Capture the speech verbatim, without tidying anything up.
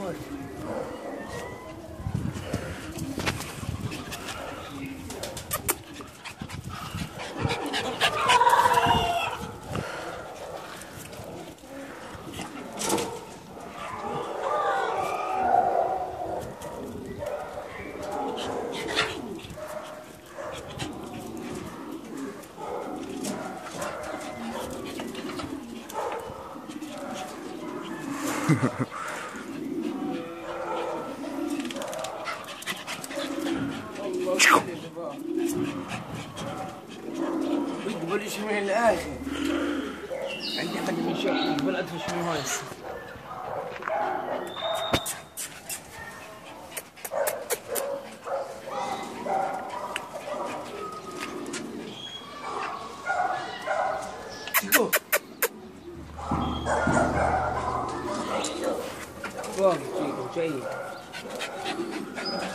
قبل شوي من الاخر عندي حد من شوي قبل ادفع شوي هاي شوف واقف جاي